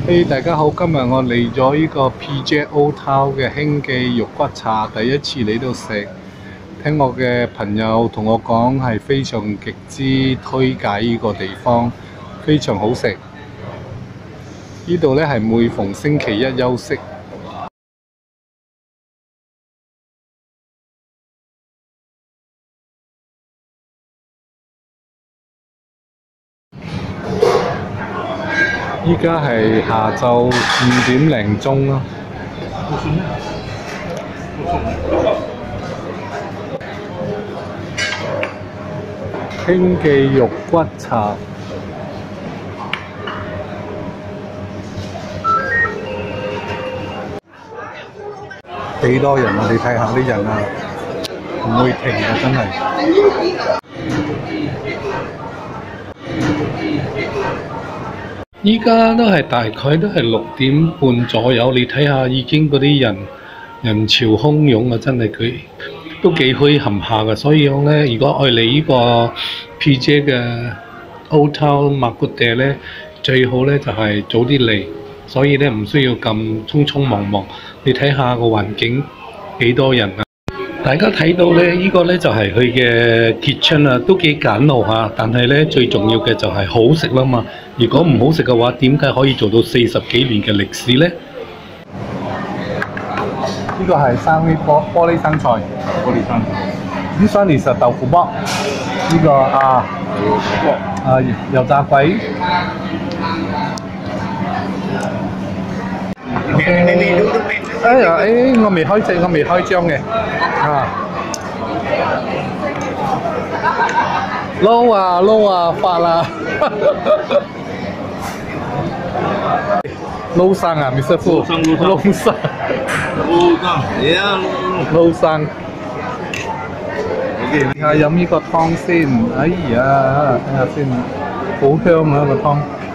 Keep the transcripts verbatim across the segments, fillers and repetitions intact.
嘿，大家好！今日我嚟咗呢個 P J Old Town 嘅興記肉骨茶，第一次嚟到食。聽我嘅朋友同我講係非常極之推介呢個地方，非常好食。呢度呢係每逢星期一休息。依家係下晝五點零鐘啦。興記肉骨茶，幾多人啊？你睇下啲人啊，唔會停啊！真係。依家都係大概都係六點半左右，你睇下已經嗰啲人人潮洶湧啊！真係佢都幾墟冚下嘅，所以我咧，如果愛嚟呢個 P J 嘅 Old Town 麥骨地咧，最好咧就係、是、早啲嚟，所以咧唔需要咁匆匆忙忙。你睇下個環境幾多人啊！大家睇到咧，呢、這個咧就係佢嘅 kitchen 啊，都幾簡陋嚇。但係咧最重要嘅就係好食啦嘛。如果唔好食嘅話，點解可以做到四十幾年嘅歷史咧？呢個係生啲玻玻璃生菜，玻璃生菜。呢雙其實豆腐卜，呢、這個啊啊油炸鬼。OK。哎呀，誒，我未開隻，我未開張嘅，啊，撈啊撈啊發啦，撈生啊 ，Mister Fu，撈生，撈生，係啊，撈生。睇下飲呢個湯先，哎呀，睇下先，好香啊個湯。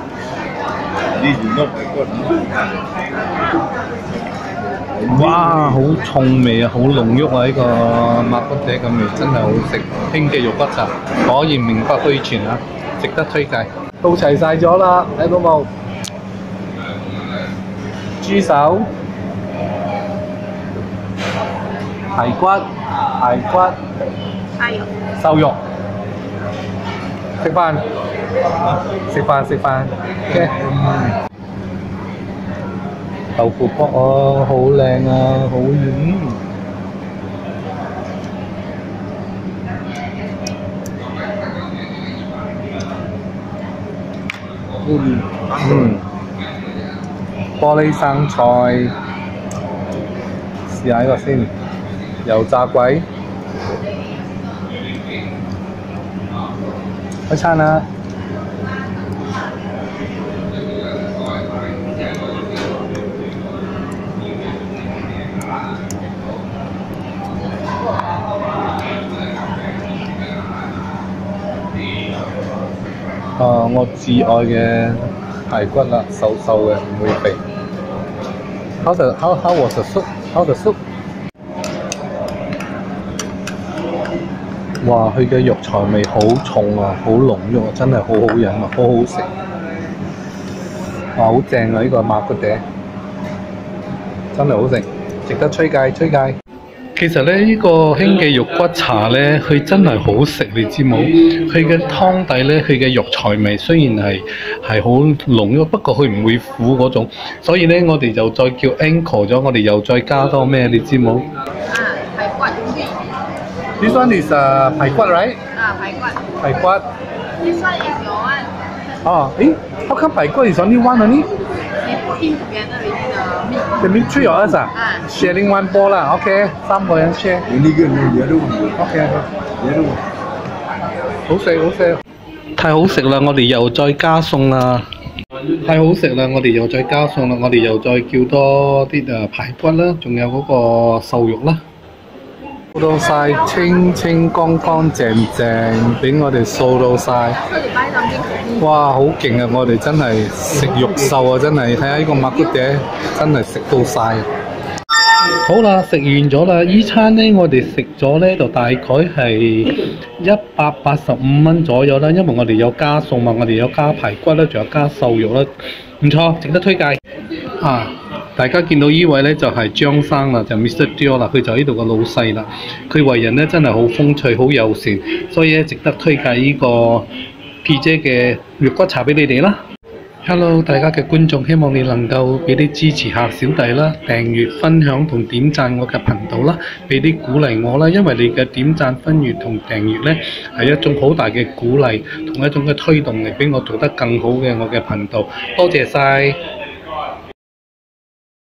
哇，好重味啊，好濃郁啊！呢、這個麥骨地嘅味真係好食。興記肉骨茶果然名不虛傳啊，值得推介。到齊晒咗啦，睇到冇？豬手、排骨、排骨、瘦肉。食飯，食飯食飯 ，OK。豆腐卜啊，好靚啊，好軟。嗯嗯，玻璃生菜，試下呢個先，油炸鬼，開餐啦！啊！我至愛嘅排骨啦，瘦瘦嘅，唔會肥。How the how how was the soup? How the soup? 哇！佢嘅藥材味好重啊，好濃郁啊，真係好好飲啊，好好食。哇！好正啊！呢、這個麥骨地真係好食，值得推介推介。其實咧，呢、這個興記肉骨茶咧，佢真係好食，你知冇？佢嘅湯底咧，佢嘅藥材味雖然係係好濃郁，不過佢唔會苦嗰種，所以咧我哋就再叫 anchor 咗，我哋又再加多咩？你知冇？啊，排骨。This one is 啊、uh, 排骨 right？啊，排骨。排骨。This one is your one。哦，誒 ，how come 排骨is only one only？In together with the meat. The meat three of us 啊 ？Sharing one bowl 啦 ，OK， 三個人 share。呢個你嘢都 OK OK， 嘢都好食好食，太好食啦！我哋又再加餸啦，太好食啦！我哋又再加餸啦，我哋又再叫多啲誒排骨啦，仲有嗰個瘦肉啦。掃到晒清清乾乾淨淨，俾我哋掃到晒。哇，好勁啊！我哋真係食肉獸啊！真係睇下呢個麥骨地，真係食到晒。 好啦，食完咗啦，依餐呢，我哋食咗呢，就大概係一百八十五蚊左右啦，因為我哋有加餸嘛，我哋有加排骨啦，仲有加瘦肉啦，唔錯，值得推介。啊，大家見到依位呢，就係、是、張生啦，就 Mister Teo 啦，佢就呢度個老細啦，佢為人呢，真係好風趣、好友善，所以咧值得推介呢個 P 姐嘅肉骨茶俾你哋啦。Hello， 大家嘅觀眾，希望你能夠俾啲支持下小弟啦，訂閱、分享同點讚我嘅頻道啦，俾啲鼓勵我啦，因為你嘅點讚、分閱同訂閱呢係一種好大嘅鼓勵同一種嘅推動力，俾我做得更好嘅我嘅頻道。多謝晒。